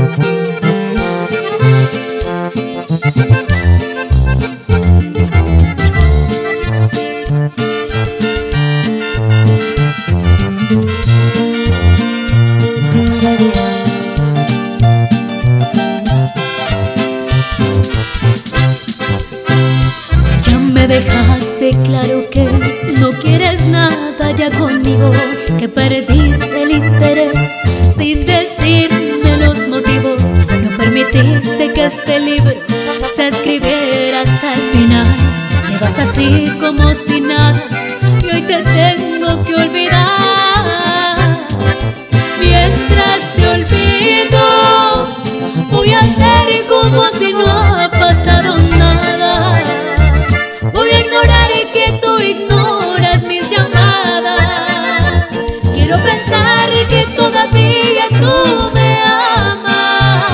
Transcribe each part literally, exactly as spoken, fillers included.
Ya me dejaste claro que no quieres nada ya conmigo, que perdiste el interés sin decirme los motivos. No permitiste que este libro se escribiera hasta el final. Te vas así como si nada y hoy te tengo que olvidar. Mientras te olvido, voy a hacer como si no ha pasado nada. Voy a ignorar que tú ignoras mis llamadas. Quiero pensar que todavía tú me amas.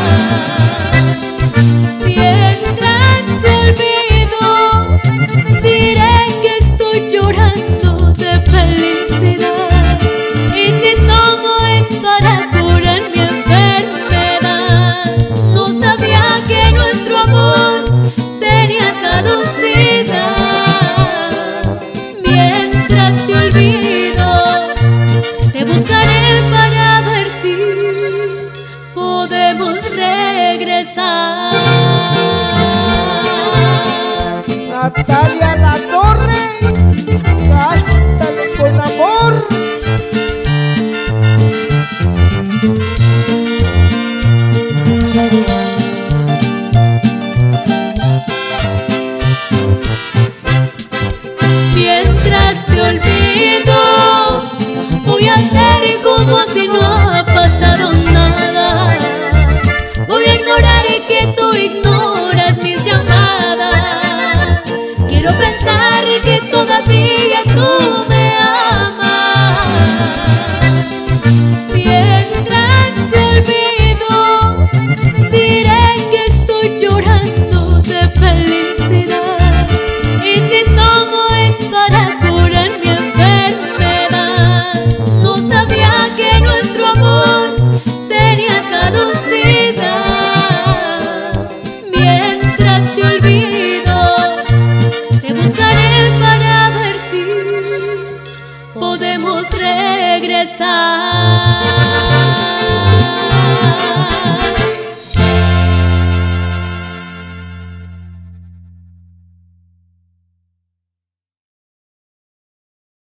Mientras te olvido, diré que estoy llorando de felicidad. Y si tomo es para curar mi enfermedad. No sabía que nuestro amor tenía caducidad. Mientras te olvido, te buscaré para ver si podemos regresar. Natalia Latorre, cántale con amor. Mientras te olvido, voy a hacer como si no ha pasado nada. Voy a ignorar que tú ignoras mis llamadas. Quiero pensar que todavía tú me amas. Mientras te olvido, diré que estoy llorando de felicidad. Y si tomo es para curar mi enfermedad. No sabía que nuestro amor tenía caducidad. Mientras te olvido, te buscaré para ver si podemos regresar.